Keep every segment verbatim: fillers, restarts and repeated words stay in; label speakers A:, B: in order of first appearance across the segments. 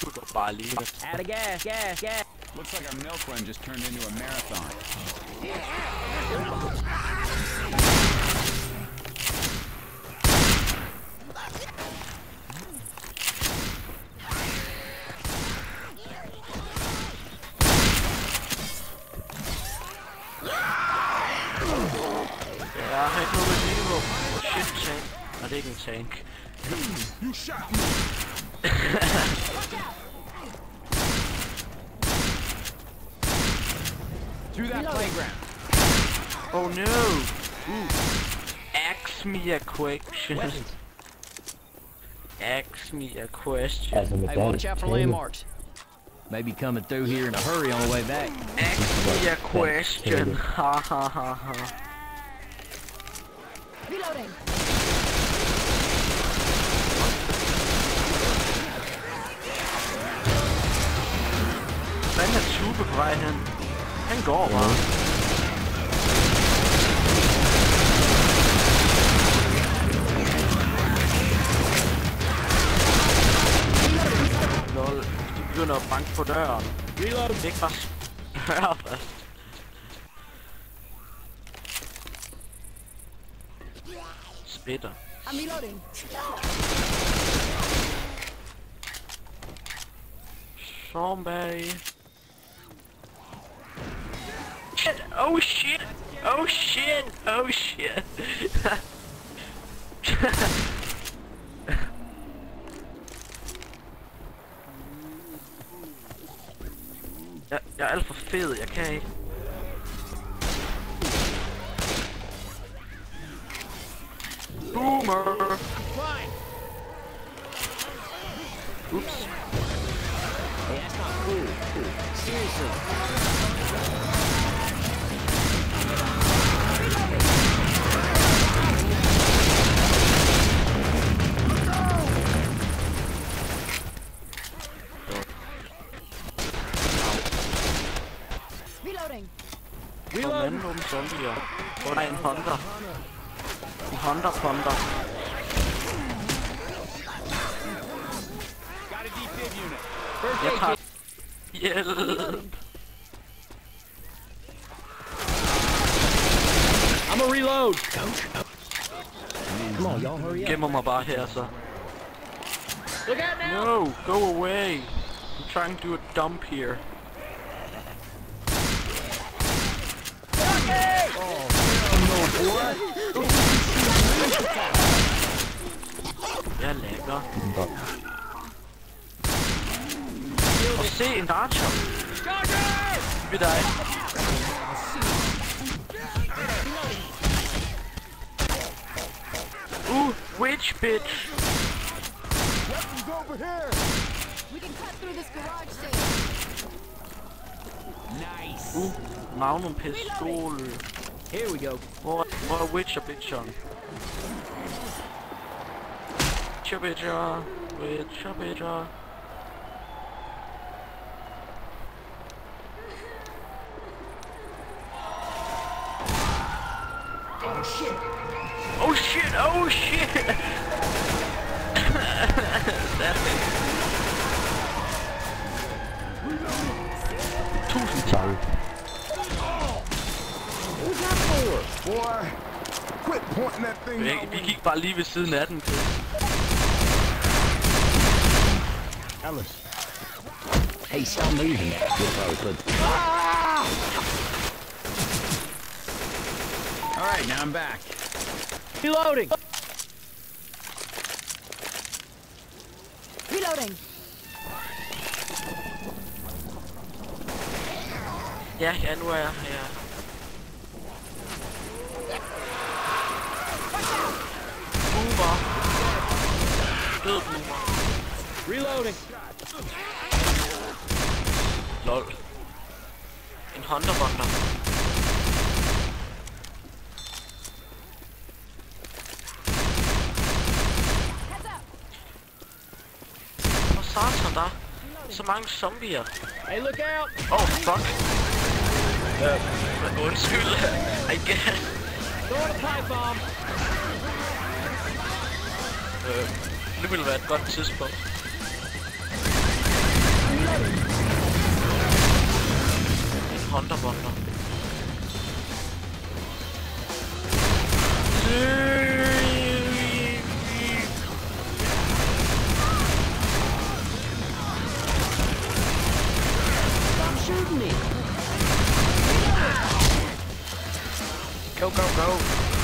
A: slutter bare lige.
B: Out of gas, gas, gas.
C: Looks like our milk run just turned into a marathon.
A: Jeg har ikke noget med liv. Shit, tank. Og det er ikke en tank.
C: You shot me. Through that playground.
A: Oh no! Ooh. Ask me a question. Ask me a question.
B: Hey, watch out for landmarks. Maybe coming through here in a hurry on the way back.
A: Ask me a question. Ha ha ha ha.
D: Reloading.
A: Hvad er Tube på vej hen? Han går bare. Lol, de begynder at banke på døren.
B: Reload.
A: Det er ikke bare spørg først. Splitter.
D: I'm reloading.
A: Somebody. Shit! Oh shit! Oh shit! Oh shit! jeg, jeg er alt for fed, jeg kan ikke. Boomer! Oops.
B: Hey, that's not cool. Seriously.
D: Reloading.
A: Reloading. Nogle zombier. Hvor der er en hunter. En hunter hunter.
C: Got a defib unit.
A: Jeg tager... Hjælp!
B: I'm a reload. Come on, y'all, hurry up.
A: Gemmer mig bare her, så.
B: Look out now.
A: No! Go away! I'm trying to do a dump here. Jeg lægger. Og se en archer. Ved dig. Uh, witch bitch.
D: We can cut through this garage sale.
C: Nice.
A: Uh, magnum pistol.
B: Here we go.
A: Hvor, hvor er witcher bitcher? Witcher bitcher. Witcher bitcher.
C: Oh shit.
A: Oh shit, oh shit! Tusind tak.
C: Who's that for? Boy, quit pointing that thing.
A: Vi, vi gik bare lige ved siden af den.
C: Alice.
B: Hey, stop moving.
C: All right, now I'm back.
B: Reloading.
D: Reloading.
A: Ja, ja, nu er jeg her. Boomer. Død boomer.
B: Reloading.
A: Lol. En hunter bunter. Hvor satan der? Så mange zombier.
B: Hey, look out.
A: Oh, fuck. Uh, undskyld. I guess.
B: Throw a pipe bomb.
A: Uh, det ville være et godt tidspunkt. Hunterbonder.
D: Stop shooting me.
A: Go, go, go.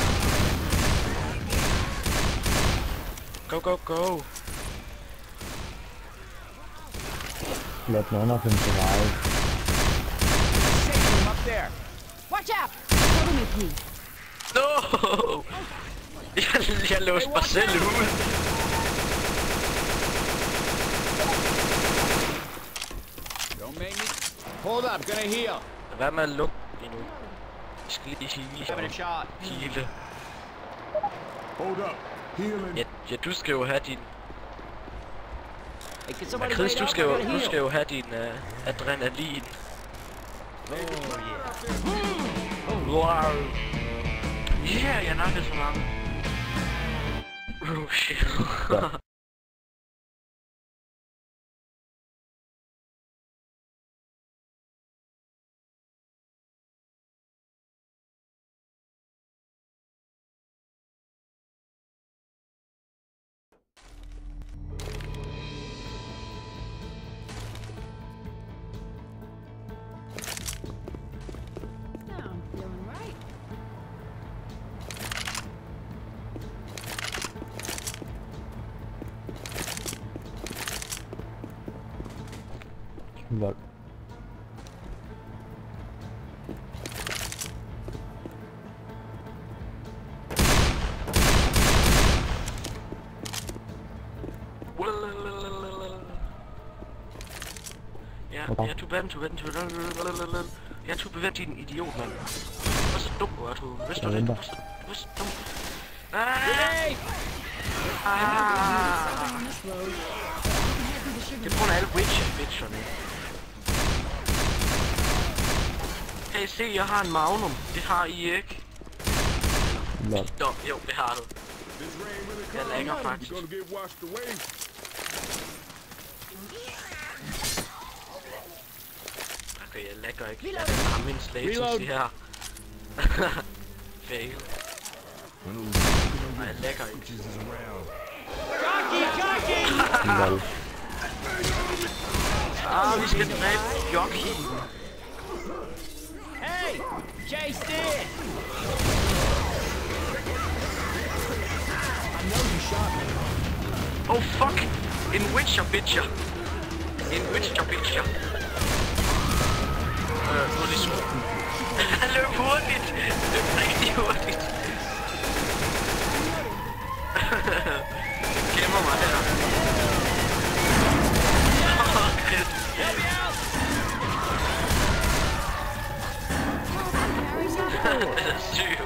A: Go, go, go.
E: Let none of them survive.
C: Save him up there.
D: Watch out. Cover me, please.
A: No! Jeg, jeg låste mig selv ud.
C: Don't make me. Hold up, gonna heal.
A: Hvad med at lukke lige nu? Jeg skal lige sige
C: Give it a shot.
A: hele.
C: Hold up. Healing.
A: Ja, ja, du skal jo have din...
B: Hey, can
A: Ja,
B: somebody
A: Chris,
B: wait
A: du
B: up?
A: skal
B: I
A: jo,
B: gotta
A: du
B: heal.
A: skal jo have din uh, adrenalin. Wow. Yeah, jeg nakkede så mange. Oh shit.
D: Now I'm feeling right.
E: Lol.
A: Ja, ja, du vandt, du vandt, du vandt. Ja, du bevandt din idiot, mand. Du var så dum, du er, du vidste du det? Du var så, du var så dum. Ah! Ah!
D: On this road. Head through the sugar.
A: Det er på grund af alle witch-bitcherne. Hey, se, jeg har en magnum. Det har I ikke.
E: Lol.
A: Nå, jo, det har du.
C: This rain really
A: Jeg
C: comes.
A: lægger
C: You're
A: faktisk.
C: gonna get washed away.
A: Okay, jeg lægger ikke. Jeg har min status her. Fail. Nej, jeg lægger ikke.
E: Lol.
A: Ah, vi skal dræbe Jockey.
B: Hey! Chase this! I know you shot me.
A: Oh fuck! En witcher bitcher! En witcher bitcher! Øh, nu er det sgu. Han løb hurtigt! Løb rigtig hurtigt! Jeg gemmer mig her. Åh, Chris. Det er sygt.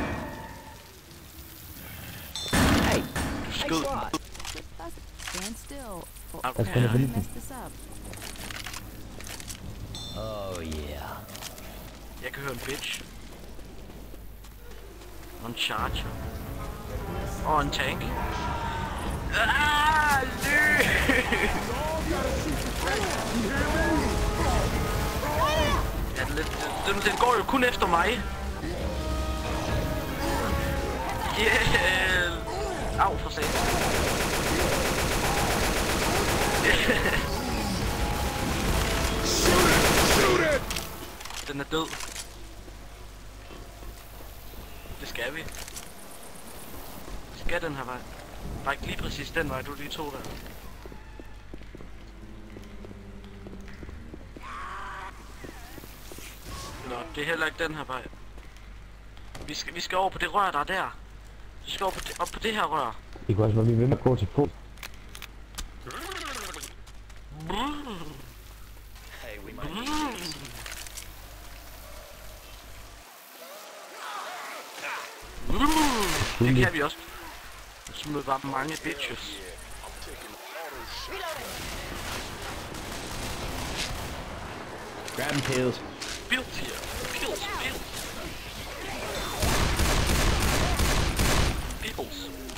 B: Hey!
A: Du
B: Hey,
A: skød.
B: SWAT!
D: Stand still. Or
A: Okay.
E: Jeg skal
D: I
E: finde
D: mess this up.
B: Oh, yeah.
A: Jeg kan høre en bitch. Og en charger. Og en tank. Ah, løb! Ja, den, den, den går jo kun efter mig. Yeah! Au, for satan.
C: Shoot it!
A: Den er død. Det skal vi. Vi skal den her vej. Bare ikke lige præcis den vej, du lige tog der. Nå, det er heller ikke den her vej. Vi skal, vi skal over på det rør, der er der. Vi skal over på det, op på det her rør.
E: I kunne også bare blive ved med at gå til på.
A: Det kan vi også. Smid bare mange bitches.
B: Grab him, Tails.
A: Pills hier. Pills, pills. Pills.